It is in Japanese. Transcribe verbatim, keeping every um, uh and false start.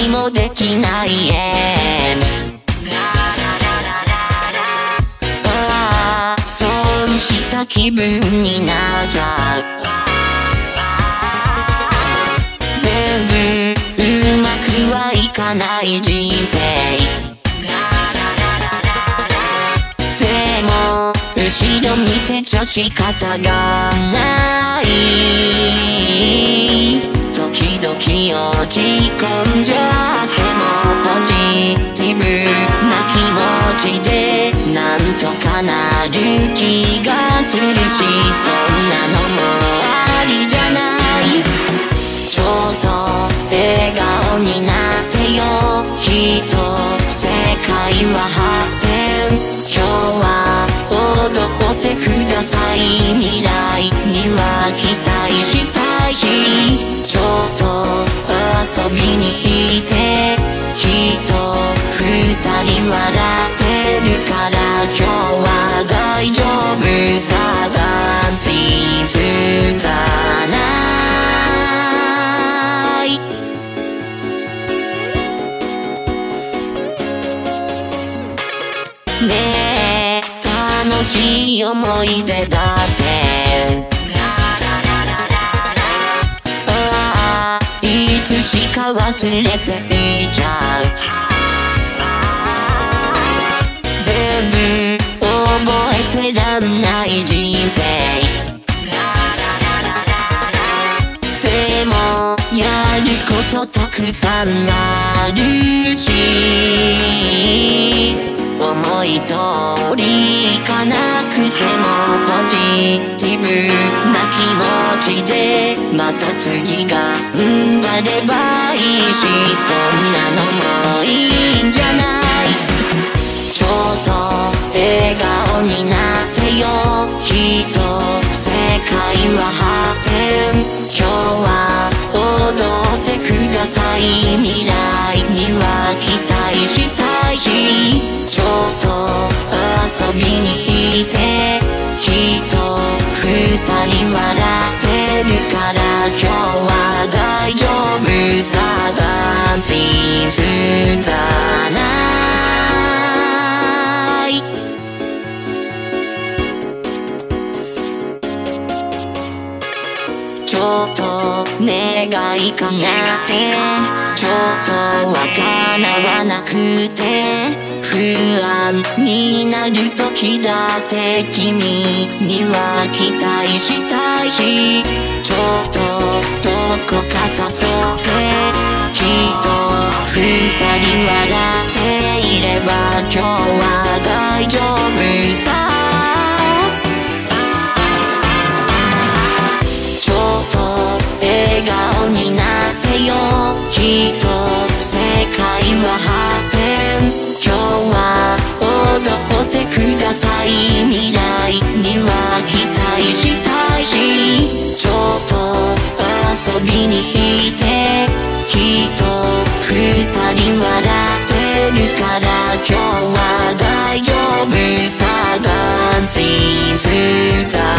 にもできないえああそうした気分になっちゃう全部うまくはいかない人生でも後ろ見てちゃ仕方がない時々落ち込んじゃってもポジティブな気持ちでなんとかなる気がするしそんなのもありじゃないちょっと笑顔になってよきっと世界は発展今日は踊ってください未来には期待したいしちょっと遊びに行ってきっと二人笑ってるから今日は大丈夫さダンシングだないねえ楽しい思い出だってああいつしか忘れていちゃう全部覚えてらんない人生でもやることたくさんあるし思い通りいかなくてもポジティブな気持ちでまた次が頑張ればいいしそんなのもいいんじゃないちょっと笑顔になってよきっと世界は発展今日は踊ってください未来には期待したいしちょっと遊びに行ってきっと二人笑ってるから今日は大丈夫さダンシングだないちょっと願いかなってちょっとわからなくて不安になる時だって君には期待したいしちょっとどこか誘ってきっと二人笑っていれば今日は大丈夫さちょっと笑顔になってよきっと世界は発展今日は踊ってください未来には期待したいしちょっと遊びに行ってきっと二人笑ってるから今日は大丈夫さダンシングだ